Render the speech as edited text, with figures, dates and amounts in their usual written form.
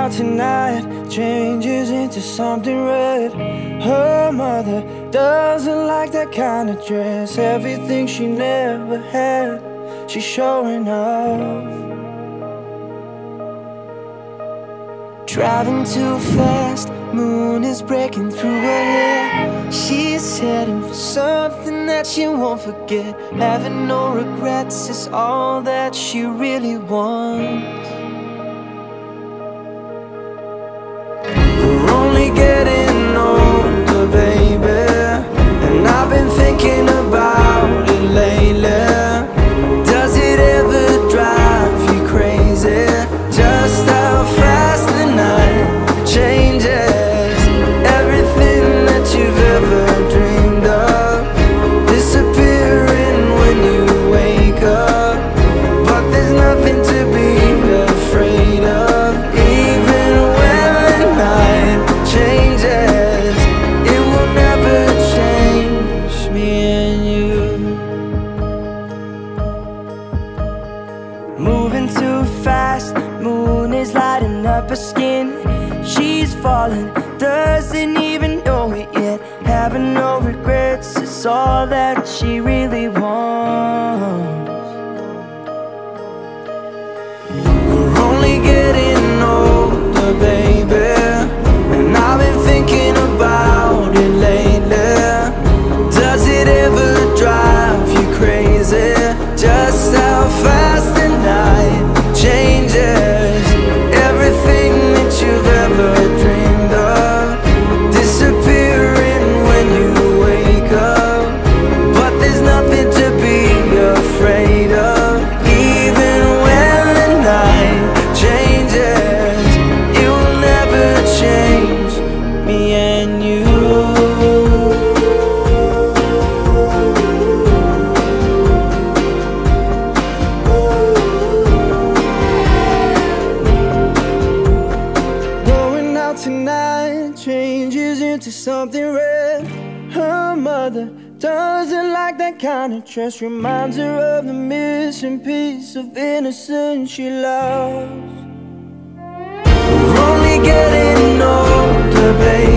out tonight changes into something red. Her mother doesn't like that kind of dress. Everything she never had, she's showing off. Driving too fast, moon is breaking through her hair. She's heading for something that she won't forget. Having no regrets is all that she really wants. We're only getting older, baby, and I've been thinking about it lately. Does it ever drive you crazy? Just how fast the night changes. Everything that you've ever dreamed of disappearing when you wake up. But there's nothing to be afraid of. Even when the night changes, it will never change me and you. Moving too fast, moon is lighting up her skin. She's falling, doesn't even know it yet. Having no regrets is all that she really wants. We're only getting older, baby, and I've been thinking about it lately. Does it ever drive you crazy? Just how fast the night changes. Everything that you've ever dreamed of disappearing when you wake up. But there's nothing to be afraid of. Even when the night changes, it will never change me and you. Going out tonight changes into something red. Her mother doesn't like that kind of dress. Reminds her of the missing piece of innocence she lost. We're only getting older, baby,